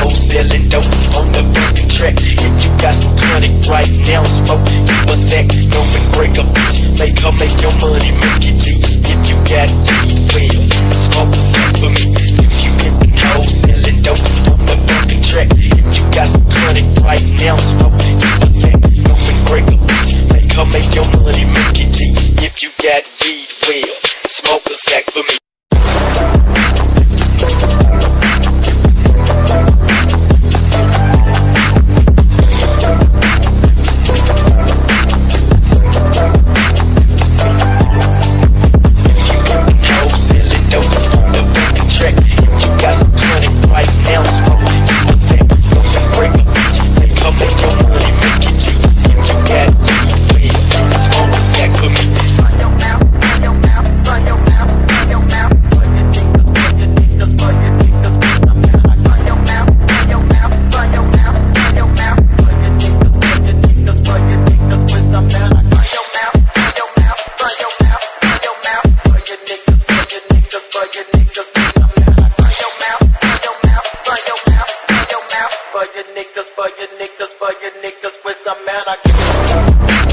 hoes selling dope on the fucking track. If you got some chronic right now, smoke a sack. Don't break a bitch, make her make your money, make it G. If you got weed, well, smoke a sack for me. If you getting hoes selling dope on the fucking track. If you got some chronic right now, smoke a sack. Don't break a bitch, make her make your money, make it G. If you got weed, well, smoke a sack for me. For your niggas with some man, I